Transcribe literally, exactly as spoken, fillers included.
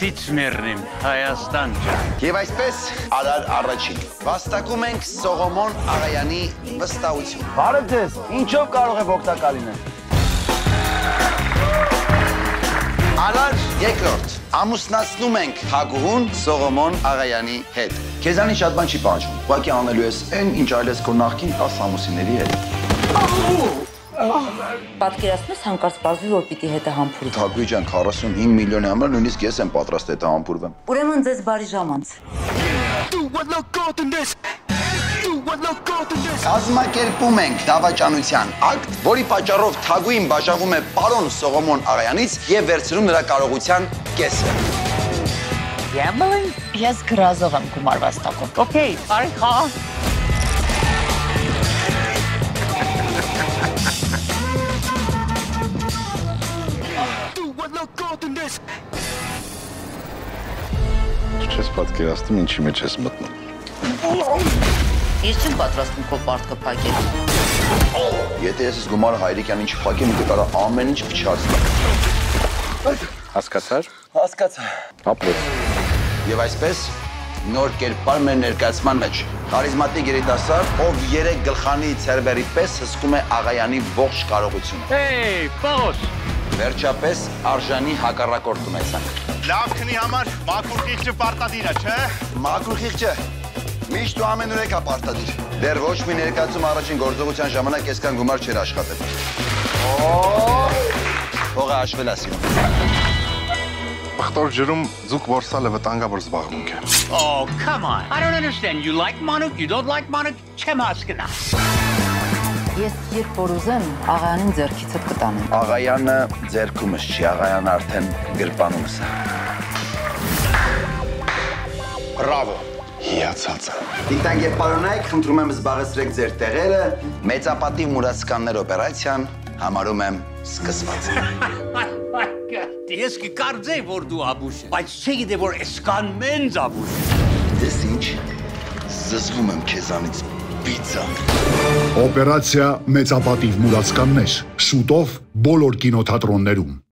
Որդից մեռնիմ, Հայաստան ջան։ Եվ այսպես արար առաջին։ Վաստակում ենք Սողոմոն Աղայանի վստահություն։ Բարև ձեզ, ինչով կարող է օգտակար լինել։ Արար երկրորդ։ Ամուսնացնում ենք Հագուհուն Սողոմոն Աղայանի հետ։ Քեզանից շատ բան չի պահանջվում։ Ուղղակի անելու ես այն, ինչ այլես քո նախկին տասը ամուսինների հետ։ Պատկերացնես հանկարծ բազվի, որ պիտի հետը համբուրվի։ Թագուի ջան, քառասունհինգ միլիոնի համար նույնիսկ ես եմ պատրաստ հետը համբուրվեմ։ Ուրեմն ձեզ բարի ժամ անց։ Կազմակերպում ենք դավաճանության ակտ, որի պատճառով Թագուին բաժանվում է պարոն Սողոմոն Աղայանից եւ վերցնում նրա կարողության կեսը։ Gambling? Ես գրազող եմ գումար վաստակում։ Okay, արի խա։ Չես պատկերացնում ինչի մեջ ես մտնում։ Ես չեմ պատրաստում քո պարտքը փակել։ Եթե ես գումարը Հայրիկյանին չփակեմ, կտարա ամեն ինչ փչացնի։ Հասկացար։ Հասկացա։ Ապրես։ Եվ այսպես նոր կերպար մեր ներկայացման մեջ։ Խարիզմատիկ երիտասարդ, ով երեք գլխանի ցերբերի պես հսկում է Աղայանի ողջ կարողությունը։ Hey, Պողոս։ Վերջապես արժանի հակառակորդ ունեցանք։ Լավ քնի համար մաքուր խիղճը պարտադիր է, չէ՞։ Մաքուր խիղճը միշտ ու ամենուրեք է պարտադիր։ Դեռ ոչ մի ներկայացում առաջին գործողության ժամանակ այսքան գումար չէր աշխատել։ Փողը հաշվել է սիրում։ Ախտոր ջրում ձուկ որսալը վտանգավոր զբաղմունք է։ Oh, come on. I don't understand. You like Manuk, you don't like Manuk, չեմ հասկնա։ Ես երբ որ ուզեմ, Աղայանին ձեռքիցդ կտանեմ։ Աղայանը ձեռքումս չի, Աղայանը արդեն գրպանումս է։ Բրավո։ Հիացած է։ Տիկտակ եւ պարոնայք, խնդրում եմ զբաղեցրեք ձեր տեղերը, մեծապատիվ մուրացկաններ օպերացիան համարում եմ սկսված։ Ես կկարծեի, որ դու աբուշ ես, բայց չգիտեի, որ այսքան մենց աբուշ։ Դες ինչ, զզվում եմ քեզանից պիցա։ Օպերացիա մեծապատիվ մուրացկաններ, շուտով բոլոր կինոթատրոններում։